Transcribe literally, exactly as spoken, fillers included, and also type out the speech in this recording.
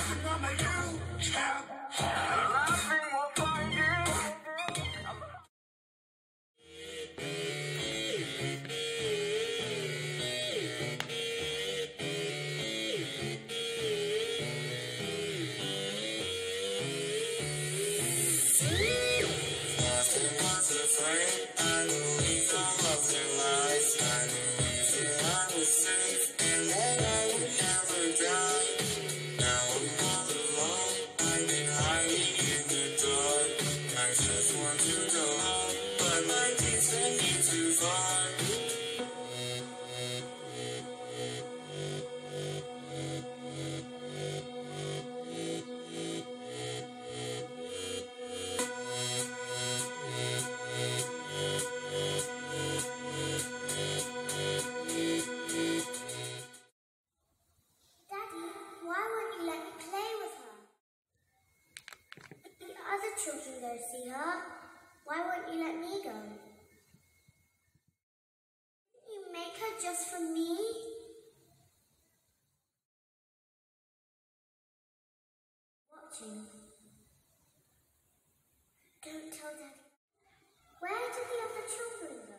Mama, you have nothing will find you. I believe I loved your life. I believe that I was safe and that I would never die. Now I'm all alone. I've been hiding in the dark. I just want to go home, but my teeth send me too far. Other children go see her. Why won't you let me go? Didn't you make her just for me? Watching. Don't tell Daddy. Where did the other children go?